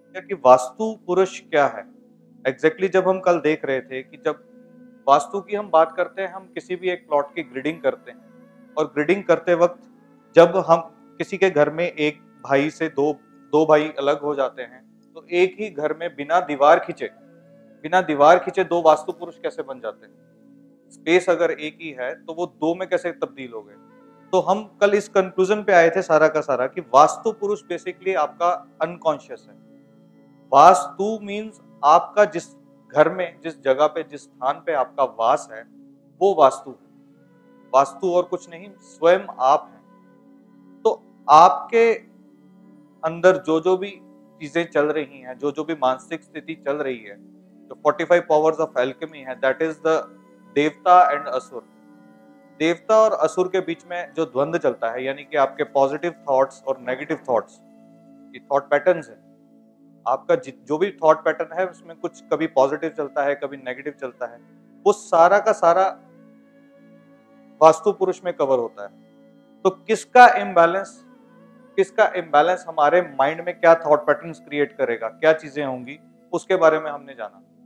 क्या कि वास्तु पुरुष क्या है? जब हम कल देख रहे थे कि जब वास्तु की हम बात करते हैं, हम किसी भी एक प्लॉट की ग्रिडिंग करते हैं और ग्रिडिंग करते वक़्त जब हम किसी के घर में एक भाई से 2 भाई अलग हो जाते हैं, तो एक ही घर में बिना दीवार खींचे 2 वास्तु पुरुष कैसे बन जाते हैं? स्पेस अगर एक ही है, तो वो 2 में कैसे तब्दील हो गए? तो हम कल इस कन्क्लूज़न पे आए थे सारा का सारा कि वास्तु पुरुष बेसिकली आपका अनकॉन्शियस है। वास्तु मीन्स आपका जिस घर में, जिस जगह पे, जिस स्थान पे आपका वास है, वो वास्तु है। वास्तु और कुछ नहीं, स्वयं आप हैं। तो आपके अंदर जो-जो भी चीज़ें चल रही हैं, जो-जो भी मानसिक स्थिति चल रही है, जो 45 पावर्स ऑफ एल्केमी है, that is the devta and asur. देवता और असुर के बीच में जो द्वंद चलता है, यानी कि आपके पॉजिटिव थॉट्स और नेगेटिव थॉट्स, ये थॉट पैटर्न्स हैं। आपका जो भी थॉट पैटर्न है, उसमें कुछ कभी पॉजिटिव चलता है, कभी नेगेटिव चलता है। वो सारा का सारा वास्तु पुरुष में कवर होता है। तो किसका इम्बैलेंस हमारे माइंड में क्या थॉट पैटर्न्स क्रिएट करेगा, क्या चीजें होंगी, उसके बारे में हमने जाना।